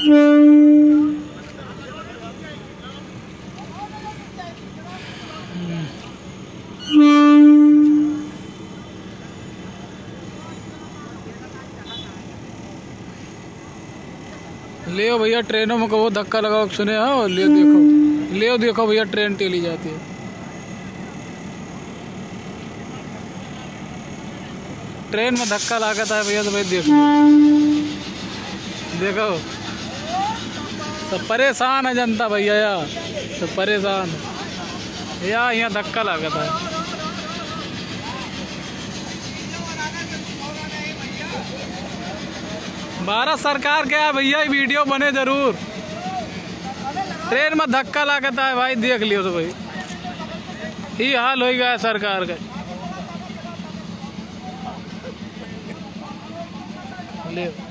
ले भैया ट्रेनों में कहो धक्का लगाओ सुने। हाँ ले देखो भैया ट्रेन टेली जाती है। ट्रेन में धक्का लागता है भैया तो भाई देखो सब परेशान है जनता भैया यार, सब परेशान है यार, यहाँ धक्का लागता है। भारत सरकार क्या है भैया, वीडियो बने जरूर। ट्रेन में धक्का लागता है भाई, देख लियो तो भाई ये हाल हो गया है सरकार का। ले